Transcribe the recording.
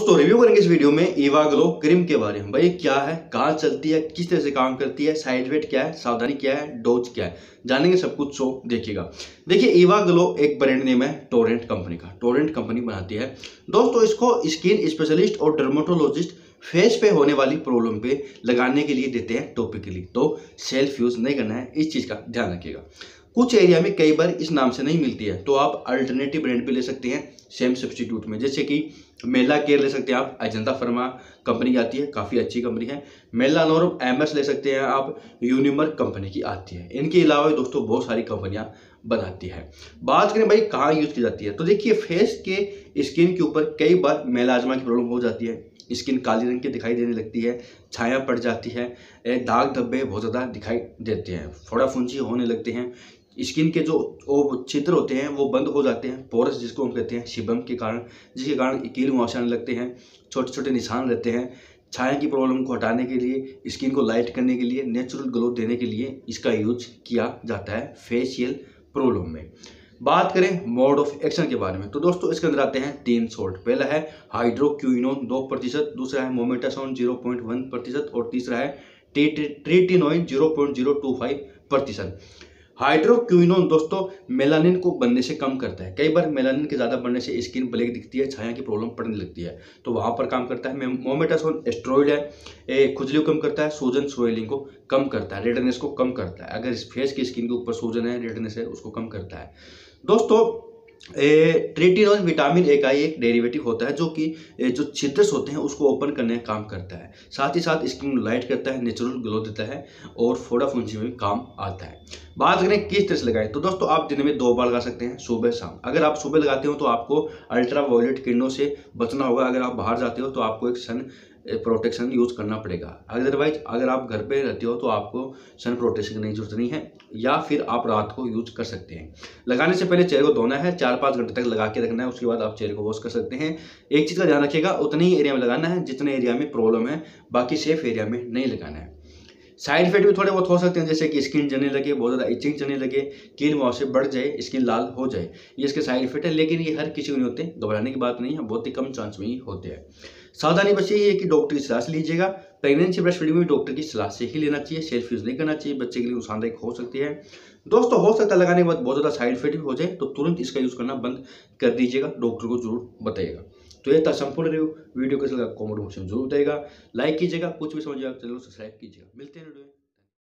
दोस्तों रिव्यू करेंगे इस वीडियो में ईवा ग्लो क्रीम के बारे में। भाई क्या है, कहाँ चलती है, किस तरह से काम करती है, साइड इफेक्ट क्या है, सावधानी क्या है, डोज क्या है, जानेंगे सब कुछ। सो देखिएगा। देखिए ईवा ग्लो एक ब्रांड नेम है टोरेंट कंपनी का। टोरेंट कंपनी बनाती है दोस्तों इसको स्किन स्पेशलिस्ट और डर्मेटोलॉजिस्ट फेस पे होने वाली प्रॉब्लम पे लगाने के लिए देते हैं टॉपिकली। तो सेल्फ यूज नहीं करना है, इस चीज का ध्यान रखिएगा। कुछ एरिया में कई बार इस नाम से नहीं मिलती है तो आप अल्टरनेटिव ब्रांड पे ले सकते हैं सेम सब्स्टिट्यूट में, जैसे कि मेला केयर ले सकते हैं आप, अजंता फर्मा कंपनी की आती है, काफ़ी अच्छी कंपनी है। मेलानोरम एमएस ले सकते हैं आप, यूनिमर कंपनी की आती है। इनके अलावा दोस्तों बहुत सारी कंपनियां बनाती है। बात करें भाई कहाँ यूज की जाती है, तो देखिए फेस के स्किन के ऊपर कई बार मेलाज्मा की प्रॉब्लम हो जाती है, स्किन काले रंग की दिखाई देने लगती है, छाया पड़ जाती है, दाग धब्बे बहुत ज़्यादा दिखाई देते हैं, फोड़ा फुंसी होने लगते हैं, स्किन के जो छिद्र होते हैं वो बंद हो जाते हैं, पोरस जिसको हम कहते हैं शिबम के कारण, जिसके कारण कील मुहासे आने लगते हैं, छोटे छोटे निशान रहते हैं। छाया की प्रॉब्लम को हटाने के लिए, स्किन को लाइट करने के लिए, नेचुरल ग्लो देने के लिए इसका यूज किया जाता है फेशियल प्रॉब्लम में। बात करें मोड ऑफ एक्शन के बारे में, तो दोस्तों इसके अंदर आते हैं 3 सॉल्ट। पहला है हाइड्रोक्विनोन 2%, दूसरा है मोमेटासोन 0.1% और तीसरा है ट्रिटिनोइन 0.025%। हाइड्रोक्विनोन दोस्तों मेलानिन को बनने से कम करता है। कई बार मेलानिन के ज़्यादा बनने से स्किन ब्लैक दिखती है, छाया की प्रॉब्लम पड़ने लगती है, तो वहाँ पर काम करता है। मोमेटासोन एस्ट्रॉइड है, खुजली को कम करता है, सूजन स्वेलिंग को कम करता है, रेडनेस को कम करता है। अगर इस फेस की स्किन के ऊपर सूजन है, रेडनेस है, उसको कम करता है। दोस्तों ट्रिटिनोन विटामिन ए का एक डेरिवेटिव होता है जो कि जो छिद्र होते हैं उसको ओपन करने का काम करता है, साथ ही साथ स्किन को लाइट करता है, नेचुरल ग्लो देता है और फोड़ा फुंसी में भी काम आता है। बात करें किस तरह से लगाएं, तो दोस्तों आप दिन में 2 बार लगा सकते हैं, सुबह शाम। अगर आप सुबह लगाते हो तो आपको अल्ट्रा वायलेट किरणों से बचना होगा। अगर आप बाहर जाते हो तो आपको एक सन प्रोटेक्शन यूज करना पड़ेगा। अदरवाइज अगर आप घर पे रहते हो तो आपको सन प्रोटेक्शन की जरूरत नहीं है, या फिर आप रात को यूज कर सकते हैं। लगाने से पहले चेहरे को धोना है, 4-5 घंटे तक लगा के रखना है, उसके बाद आप चेहरे को वॉश कर सकते हैं। एक चीज़ का ध्यान रखिएगा, उतने ही एरिया में लगाना है जितने एरिया में प्रॉब्लम है, बाकी सेफ एरिया में नहीं लगाना है। साइड इफेक्ट भी थोड़े बहुत हो सकते हैं, जैसे कि स्किन जलने लगे, बहुत ज़्यादा इचिंग चलने लगे, कील मुहासे बढ़ जाए, स्किन लाल हो जाए, ये इसके साइड इफेक्ट है। लेकिन ये हर किसी को नहीं होते, घबराने की बात नहीं है, बहुत ही कम चांस में ही होते हैं। सावधानी बस ये है कि डॉक्टर की सलाह से लीजिएगा। प्रेगनेंसी ब्रेस्ट फीडिंग में डॉक्टर की सलाह से ही लेना चाहिए, सेल्फ यूज नहीं करना चाहिए, बच्चे के लिए नुकसानदायक हो सकती है। दोस्तों हो सकता है लगाने के बाद बहुत ज़्यादा साइड इफेक्ट भी हो जाए, तो तुरंत इसका यूज करना बंद कर दीजिएगा, डॉक्टर को जरूर बताइएगा। तो ये था संपूर्ण रिव्यू। वीडियो कैसा लगा कमेंट बॉक्स में जरूर बताइएगा, लाइक कीजिएगा, कुछ भी समझिएगा चैनल को सब्सक्राइब कीजिएगा। मिलते हैं वीडियो में।